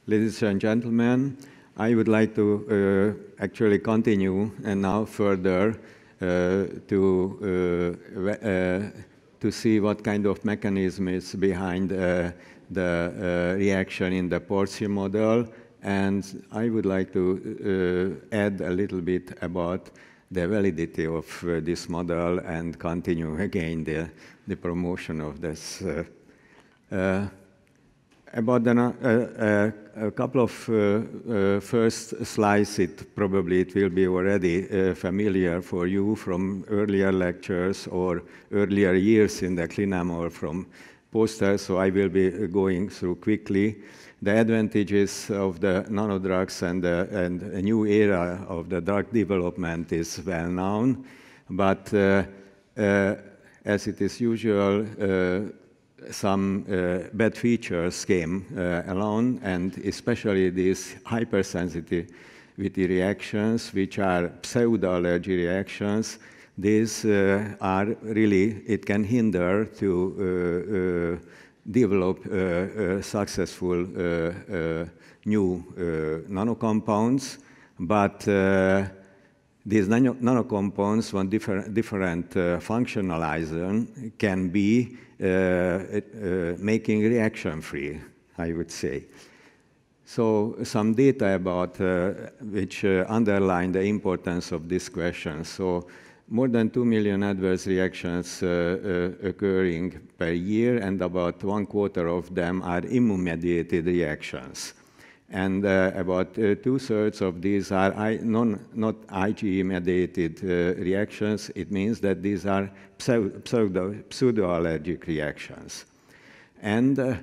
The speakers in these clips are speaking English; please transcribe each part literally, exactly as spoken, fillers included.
Ladies and gentlemen, I would like to uh, actually continue and now further uh, to, uh, uh, to see what kind of mechanism is behind uh, the uh, reaction in the Porcine model. And I would like to uh, add a little bit about the validity of uh, this model and continue again the, the promotion of this. Uh, uh, About the, uh, uh, a couple of uh, uh, first slides, it probably it will be already uh, familiar for you from earlier lectures or earlier years in the CLINAM or from posters, so I will be going through quickly. The advantages of the nanodrugs and, uh, and a new era of the drug development is well known, but uh, uh, as it is usual, uh, some uh, bad features came uh, along, and especially these hypersensitivity reactions, which are pseudo-allergy reactions. These uh, are really, it can hinder to uh, uh, develop uh, uh, successful uh, uh, new uh, nanocompounds, but uh, these nano nanocompounds, when different, different uh, functionalizer, can be uh, uh, making reaction-free, I would say. So some data about uh, which uh, underline the importance of this question. So more than two million adverse reactions uh, uh, occurring per year, and about one quarter of them are immune-mediated reactions. And uh, about uh, two-thirds of these are I, non, not IgE-mediated uh, reactions. It means that these are pseudo, pseudo-allergic reactions. And uh, uh,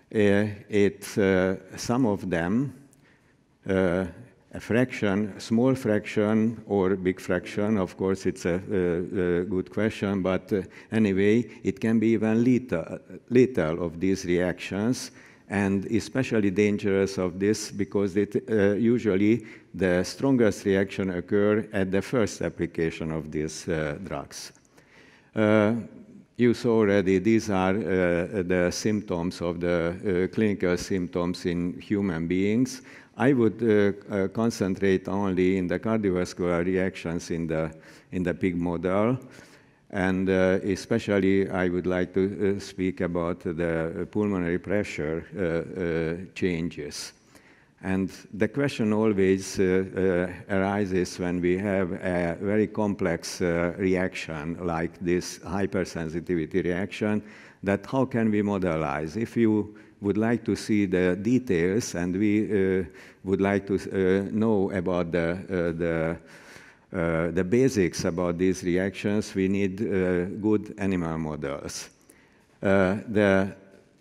it, uh, some of them, uh, a fraction, small fraction or big fraction, of course it's a, a, a good question, but uh, anyway, it can be even lethal, lethal of these reactions. And especially dangerous of this because it, uh, usually the strongest reaction occur at the first application of these uh, drugs. Uh, you saw already these are uh, the symptoms of the uh, clinical symptoms in human beings. I would uh, uh, concentrate only in the cardiovascular reactions in the, in the pig model. And uh, especially, I would like to uh, speak about the pulmonary pressure uh, uh, changes. And the question always uh, uh, arises when we have a very complex uh, reaction like this hypersensitivity reaction, that how can we modelize? If you would like to see the details and we uh, would like to uh, know about the, uh, the Uh, the basics about these reactions, we need uh, good animal models. Uh, the,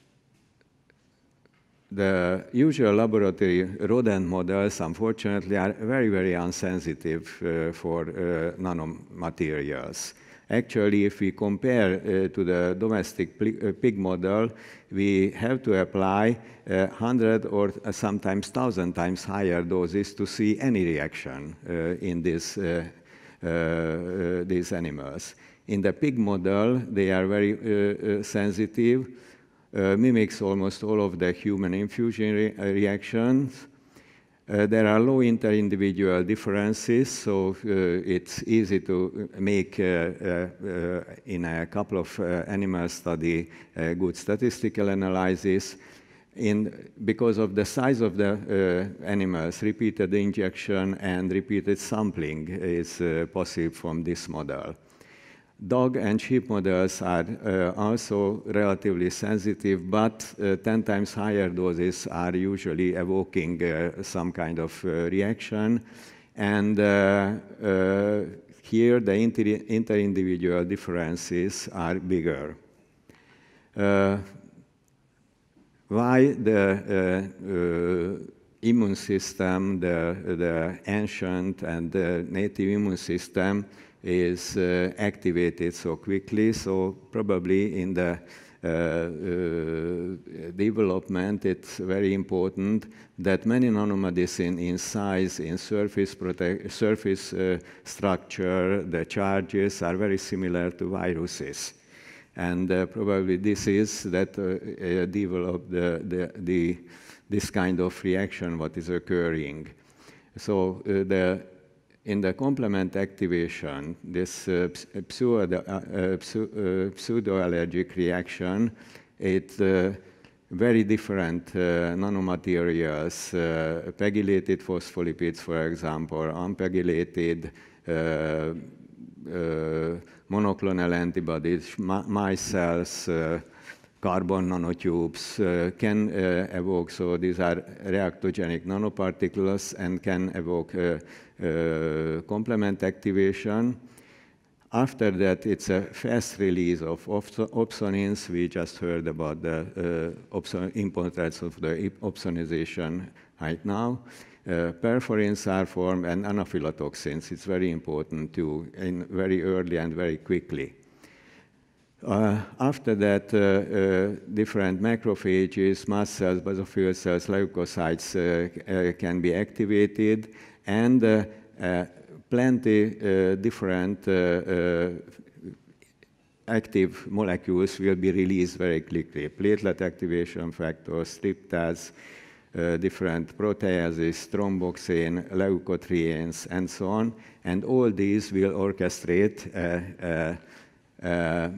the usual laboratory rodent models, unfortunately, are very, very insensitive uh, for uh, nanomaterials. Actually, if we compare uh, to the domestic pig model, we have to apply uh, one hundred or uh, sometimes one thousand times higher doses to see any reaction uh, in this, uh, uh, these animals. In the pig model, they are very uh, uh, sensitive, uh, mimics almost all of the human infusion re reactions. Uh, there are low inter-individual differences, so uh, it's easy to make, uh, uh, uh, in a couple of uh, animal study, a good statistical analysis. In, because of the size of the uh, animals, repeated injection and repeated sampling is uh, possible from this model. Dog and sheep models are uh, also relatively sensitive, but uh, ten times higher doses are usually evoking uh, some kind of uh, reaction. And uh, uh, here the inter inter-individual differences are bigger. Uh, why the uh, uh, immune system, the, the ancient and the native immune system, is uh, activated so quickly, so probably in the uh, uh, development it's very important that many nanomedicine in size, in surface, surface uh, structure, the charges are very similar to viruses. And uh, probably this is that uh, uh, developed the, the, the this kind of reaction, what is occurring. So uh, the, in the complement activation, this uh, pseudo, uh, uh, pseudo-allergic reaction, it uh, very different uh, nanomaterials, uh, pegylated phospholipids, for example, unpegylated uh, uh, monoclonal antibodies, mice cells, uh, carbon nanotubes uh, can uh, evoke, so these are reactogenic nanoparticles and can evoke uh, uh, complement activation. After that, it's a fast release of opsonins. We just heard about the uh, importance of the opsonization right now. Uh, perforins are formed and anaphylatoxins. It's very important too, in very early and very quickly. Uh, after that, uh, uh, different macrophages, mast cells, basophil cells, leukocytes uh, uh, can be activated, and uh, uh, plenty uh, different uh, uh, active molecules will be released very quickly. Platelet activation factors, tryptase, uh, different proteases, thromboxane, leukotrienes, and so on. And all these will orchestrate uh, uh, uh,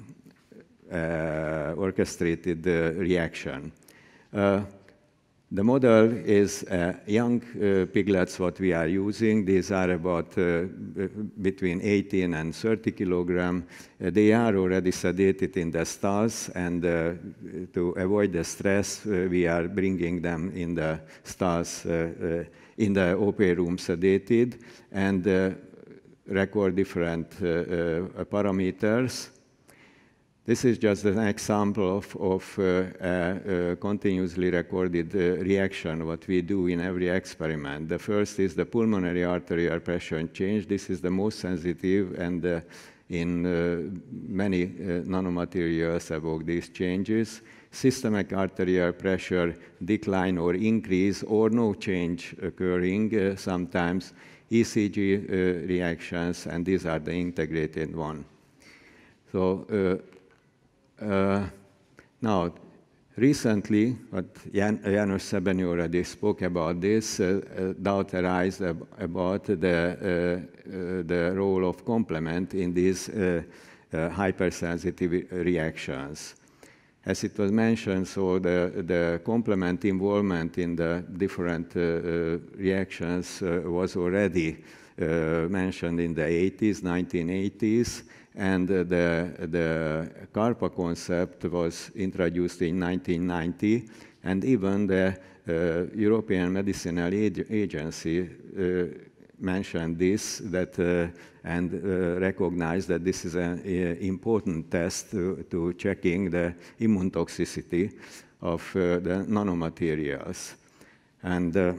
uh, orchestrated uh, reaction. Uh, The model is uh, young uh, piglets, what we are using. These are about uh, between eighteen and thirty kilogram. Uh, they are already sedated in the stalls, and uh, to avoid the stress, uh, we are bringing them in the stalls, uh, uh, in the O P room sedated, and uh, record different uh, uh, parameters. This is just an example of, of uh, uh, uh, continuously recorded uh, reaction, what we do in every experiment. The first is the pulmonary arterial pressure change. This is the most sensitive, and uh, in uh, many uh, nanomaterials evoke these changes. Systemic arterial pressure decline or increase, or no change occurring, uh, sometimes E C G uh, reactions, and these are the integrated one. So, uh, Uh, now, recently, what Jan, János Szebeny already spoke about this, uh, uh, doubt arise ab about the, uh, uh, the role of complement in these uh, uh, hypersensitive reactions. As it was mentioned, so the, the complement involvement in the different uh, uh, reactions uh, was already uh, mentioned in the eighties, nineteen eighties. And uh, the, the CARPA concept was introduced in nineteen ninety, and even the uh, European Medicinal Ag Agency uh, mentioned this, that, uh, and uh, recognized that this is an important test to, to checking the immune toxicity of uh, the nanomaterials. And uh,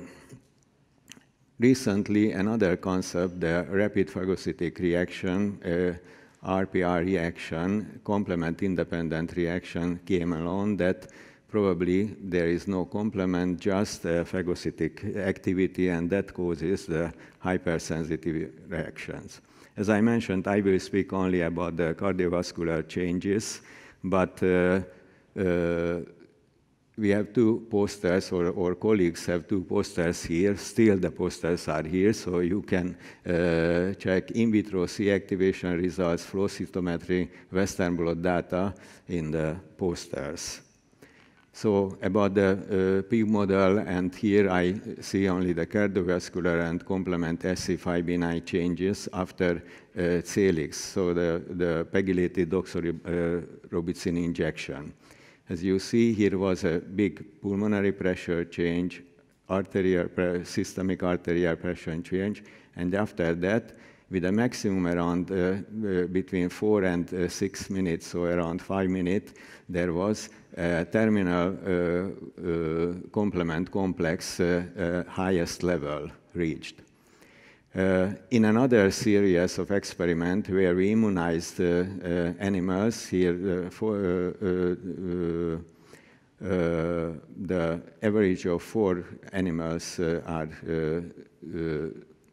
recently, another concept, the rapid phagocytic reaction, uh, R P R reaction, complement-independent reaction, came along, that probably there is no complement, just uh, phagocytic activity, and that causes the hypersensitive reactions. As I mentioned, I will speak only about the cardiovascular changes, but uh, uh, we have two posters, or, or colleagues have two posters here. Still, the posters are here, so you can uh, check in vitro C activation results, flow cytometry, Western blot data in the posters. So about the uh, pig model, and here I see only the cardiovascular and complement S C five B nine changes after uh, Celix, so the, the pegylated doxorubicin injection. As you see, here was a big pulmonary pressure change, arterial pre systemic arterial pressure change, and after that, with a maximum around uh, uh, between four and uh, six minutes, so around five minutes, there was a terminal uh, uh, complement complex uh, uh, highest level reached. Uh, in another series of experiments where we immunized uh, uh, animals, here uh, for, uh, uh, uh, the average of four animals uh, are, uh, uh,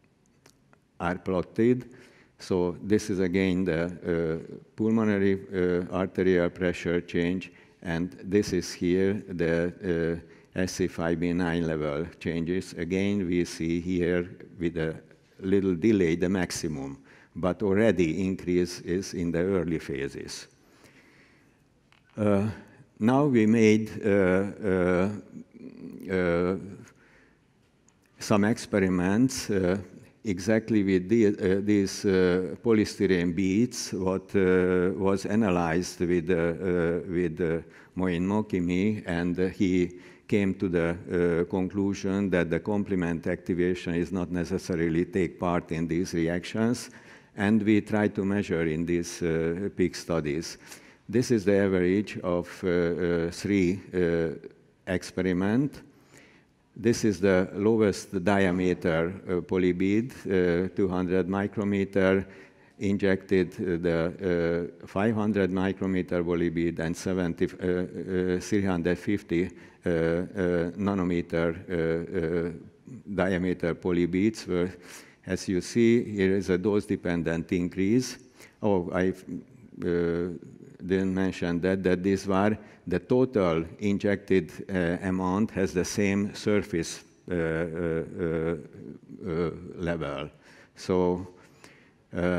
are plotted. So this is again the uh, pulmonary uh, arterial pressure change, and this is here the uh, S C five B nine level changes. Again, we see here with a little delay the maximum, but already increase is in the early phases. Uh, now we made uh, uh, uh, some experiments uh, exactly with the, uh, these uh, polystyrene beads, what uh, was analyzed with, uh, uh, with uh, Moin Mokimi, and uh, he came to the uh, conclusion that the complement activation is not necessarily take part in these reactions, and we tried to measure in these uh, pig studies. This is the average of uh, uh, three uh, experiments. This is the lowest diameter uh, polybead, uh, two hundred micrometer, injected uh, the uh, five hundred micrometer polybead and seventy, uh, uh, three hundred fifty uh, uh, nanometer uh, uh, diameter polybeads. Where, as you see, here is a dose-dependent increase. Oh, I uh, didn't mention that, that these were the total injected uh, amount has the same surface uh, uh, uh, uh, level. So, uh,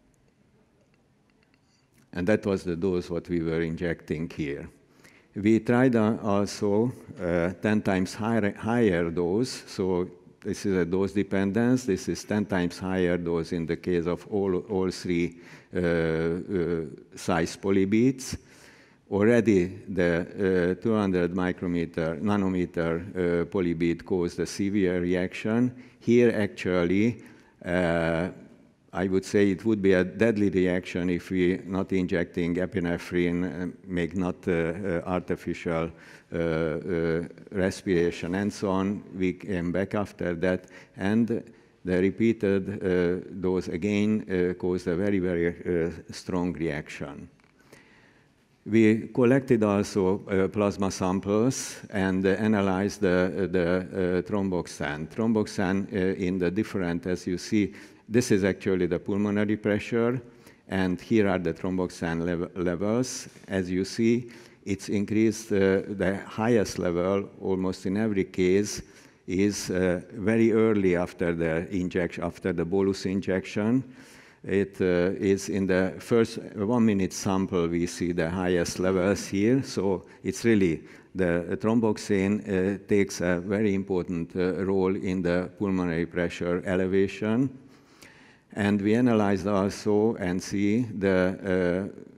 and that was the dose what we were injecting here. We tried uh, also uh, ten times higher, higher dose. So this is a dose dependence. This is ten times higher dose in the case of all, all three uh, uh, size polybeads. Already the uh, two hundred micrometer, nanometer uh, polybead caused a severe reaction. Here actually, uh, I would say it would be a deadly reaction if we not injecting epinephrine, uh, make not uh, uh, artificial uh, uh, respiration and so on. We came back after that, and the repeated uh, dose again uh, caused a very, very uh, strong reaction. We collected also uh, plasma samples and uh, analyzed the, the uh, thromboxane. Thromboxane uh, in the different, as you see, this is actually the pulmonary pressure, and here are the thromboxane lev levels. As you see, it's increased, uh, the highest level almost in every case is uh, very early after the injection, after the bolus injection. It uh, is in the first one minute sample we see the highest levels here, so it's really the thromboxane uh, takes a very important uh, role in the pulmonary pressure elevation. And we analyzed also and see the, uh,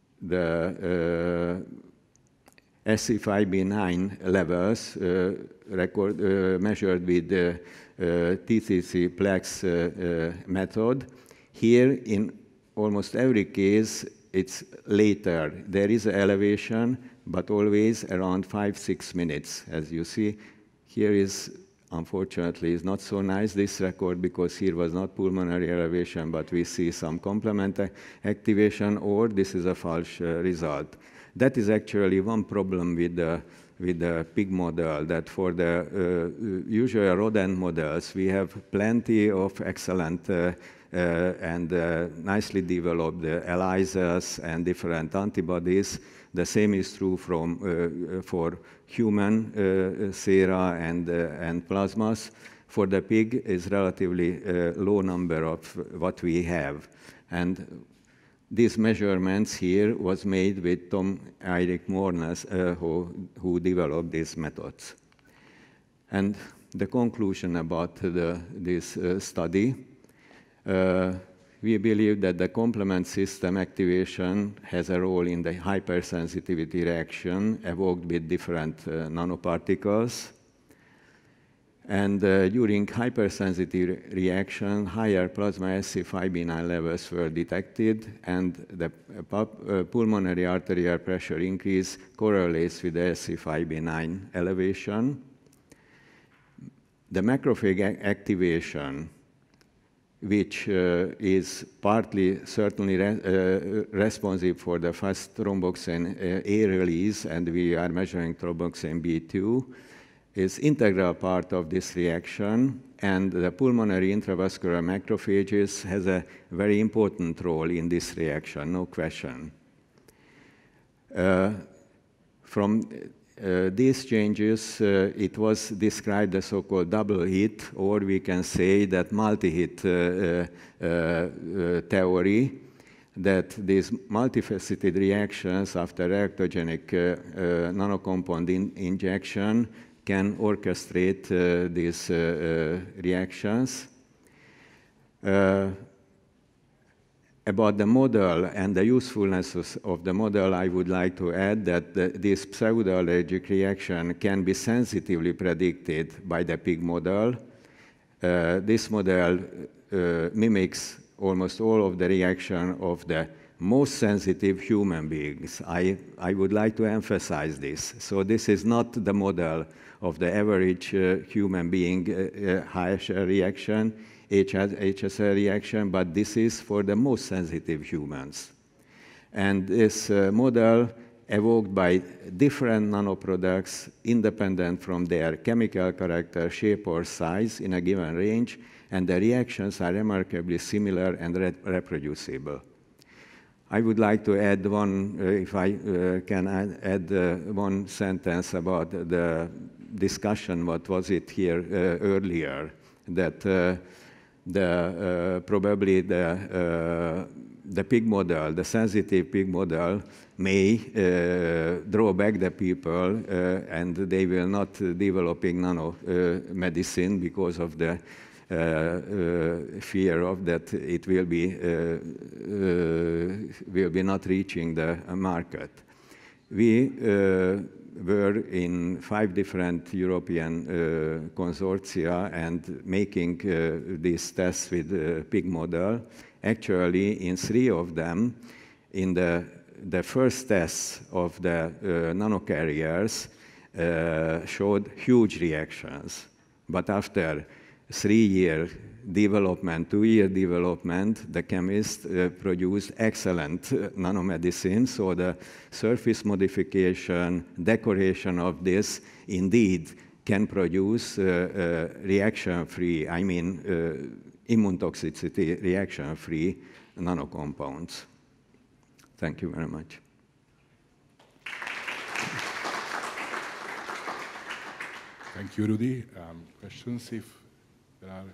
the uh, S C five B nine levels uh, record, uh, measured with the uh, T C C plex uh, uh, method. Here, in almost every case, it's later. There is an elevation, but always around five, six minutes. As you see, here is, unfortunately, is not so nice, this record, because here was not pulmonary elevation, but we see some complement activation, or this is a false uh, result. That is actually one problem with the, with the pig model, that for the uh, usual rodent models, we have plenty of excellent uh, Uh, and uh, nicely developed uh, ELISAs and different antibodies. The same is true from, uh, for human uh, sera and, uh, and plasmas. For the pig, is relatively uh, low number of what we have. And these measurements here was made with Tom Eirik Mornes, uh, who, who developed these methods. And the conclusion about the, this uh, study, Uh, we believe that the complement system activation has a role in the hypersensitivity reaction evoked with different uh, nanoparticles. And uh, during hypersensitive reaction, higher plasma S C five B nine levels were detected, and the uh, pulmonary arterial pressure increase correlates with the S C five B nine elevation. The macrophage activation, which uh, is partly certainly re uh, responsive for the fast thromboxane uh, A release, and we are measuring thromboxane B two, is integral part of this reaction, and the pulmonary intravascular macrophages has a very important role in this reaction, no question. Uh, from uh, these changes, uh, it was described as so-called double hit, or we can say that multi-hit uh, uh, uh, theory, that these multifaceted reactions after reactogenic uh, uh, nanocompound in injection can orchestrate uh, these uh, uh, reactions. Uh, about the model and the usefulness of the model, I would like to add that the, this pseudoallergic reaction can be sensitively predicted by the pig model. Uh, this model uh, mimics almost all of the reaction of the most sensitive human beings. I, I would like to emphasize this. So this is not the model of the average uh, human being uh, uh, H L reaction, H S L reaction, but this is for the most sensitive humans. And this uh, model evoked by different nanoproducts independent from their chemical character, shape, or size in a given range, and the reactions are remarkably similar and re reproducible. I would like to add one, uh, if I uh, can add, add uh, one sentence about the discussion, what was it here uh, earlier, that uh, the, uh, probably the, uh, the pig model, the sensitive pig model, may uh, draw back the people uh, and they will not developing nanomedicine uh, because of the Uh, uh, fear of that it will be uh, uh, will be not reaching the uh, market. We uh, were in five different European uh, consortia and making uh, these tests with the pig model. Actually, in three of them, in the the first tests of the uh, nanocarriers uh, showed huge reactions, but after three-year development, two-year development, the chemists uh, produced excellent uh, nanomedicine. So the surface modification, decoration of this, indeed, can produce uh, uh, reaction-free, I mean, uh, immune toxicity reaction-free nanocompounds. Thank you very much. Thank you, Rudy. Um, questions, if there are?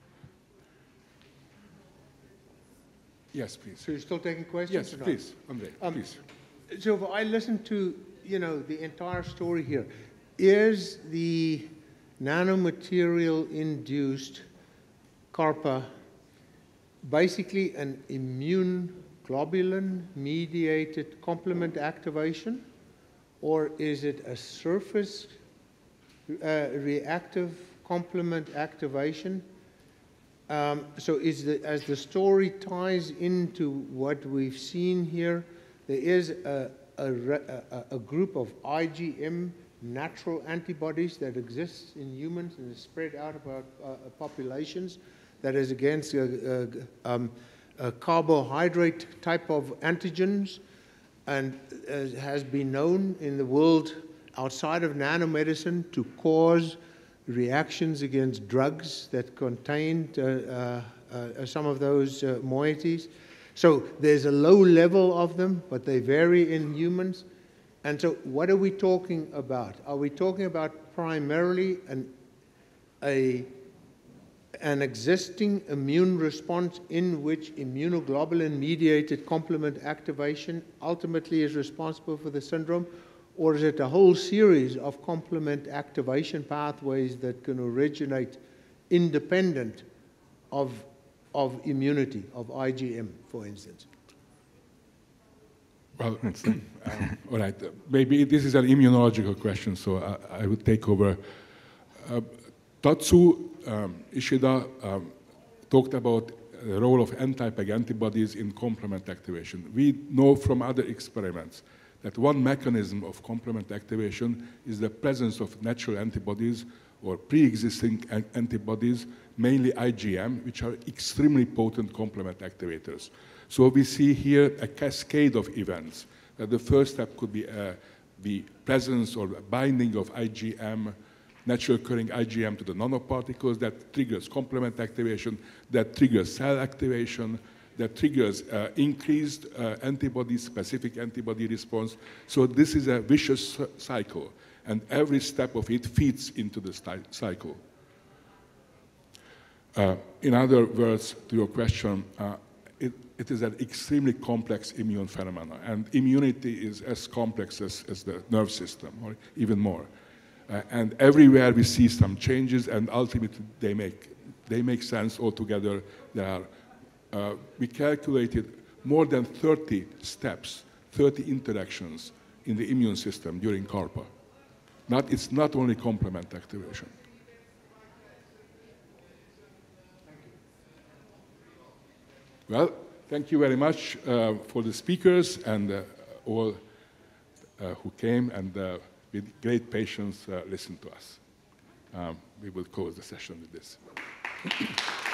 Yes, please. So you're still taking questions? Yes, or not? please, Andre, Um, please. So if I listen to, you know, the entire story here, is the nanomaterial-induced CARPA basically an immune globulin-mediated complement activation, or is it a surface uh, reactive complement activation? Um, so is the, as the story ties into what we've seen here, there is a, a, a, a group of I G M natural antibodies that exists in humans and is spread out about uh, populations that is against uh, uh, um, a carbohydrate type of antigens, and uh, has been known in the world outside of nanomedicine to cause reactions against drugs that contained uh, uh, uh, some of those uh, moieties. So there's a low level of them, but they vary in humans. And so what are we talking about? Are we talking about primarily an, a, an existing immune response in which immunoglobulin-mediated complement activation ultimately is responsible for the syndrome? Or is it a whole series of complement activation pathways that can originate independent of, of immunity, of I G M, for instance? Well, um, all right. Uh, maybe this is an immunological question, so I, I would take over. Uh, Tatsu um, Ishida um, talked about the role of anti-PEG antibodies in complement activation. We know from other experiments that one mechanism of complement activation is the presence of natural antibodies or pre-existing an antibodies, mainly I G M, which are extremely potent complement activators. So we see here a cascade of events. Uh, the first step could be uh, the presence or binding of I G M, natural occurring I G M to the nanoparticles that triggers complement activation, that triggers cell activation, that triggers uh, increased uh, antibody, specific antibody response. So this is a vicious cycle. and every step of it feeds into the cycle. Uh, in other words, to your question, uh, it, it is an extremely complex immune phenomenon, and immunity is as complex as, as the nerve system, or even more. Uh, and everywhere we see some changes, and ultimately they make, they make sense altogether. There are, uh, we calculated more than thirty steps, thirty interactions in the immune system during CARPA. Not, it's not only complement activation. Well, thank you very much uh, for the speakers and uh, all uh, who came and uh, with great patience uh, listened to us. Um, we will close the session with this.